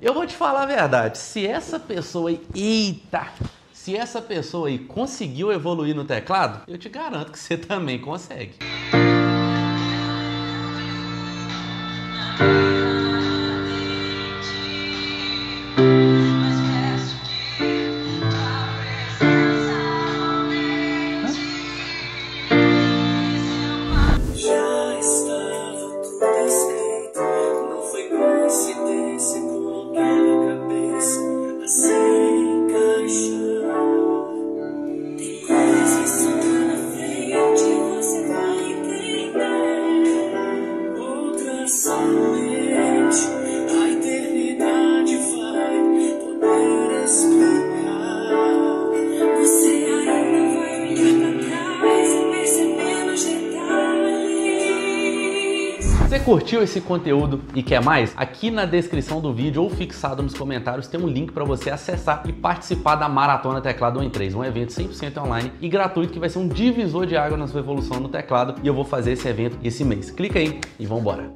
Eu vou te falar a verdade, se essa pessoa aí, se essa pessoa aí conseguiu evoluir no teclado, eu te garanto que você também consegue. Você curtiu esse conteúdo e quer mais? Aqui na descrição do vídeo ou fixado nos comentários tem um link para você acessar e participar da Maratona Teclado 1 em 3, um evento 100% online e gratuito que vai ser um divisor de água na sua evolução no teclado, e eu vou fazer esse evento esse mês. Clica aí e vambora!